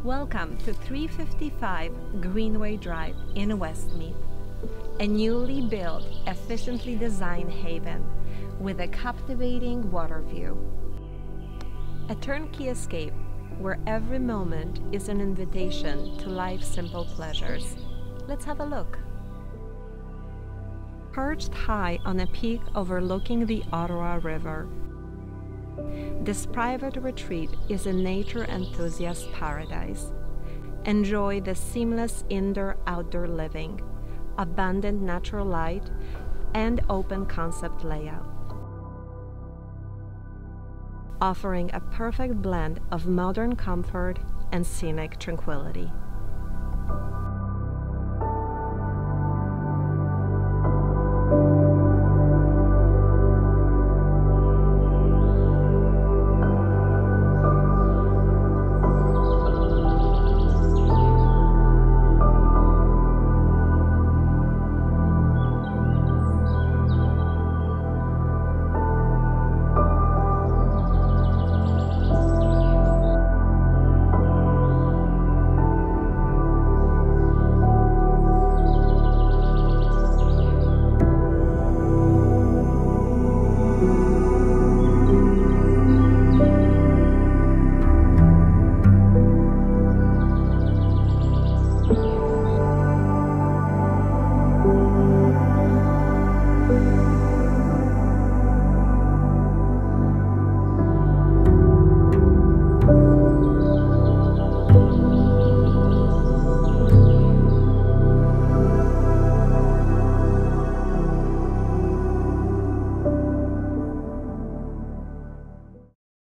Welcome to 355 Greenway Drive in Westmeath, a newly built, efficiently designed haven with a captivating water view. A turnkey escape where every moment is an invitation to life's simple pleasures. Let's have a look. Perched high on a peak overlooking the Ottawa River, this private retreat is a nature enthusiast paradise. Enjoy the seamless indoor-outdoor living, abundant natural light, and open concept layout, offering a perfect blend of modern comfort and scenic tranquility.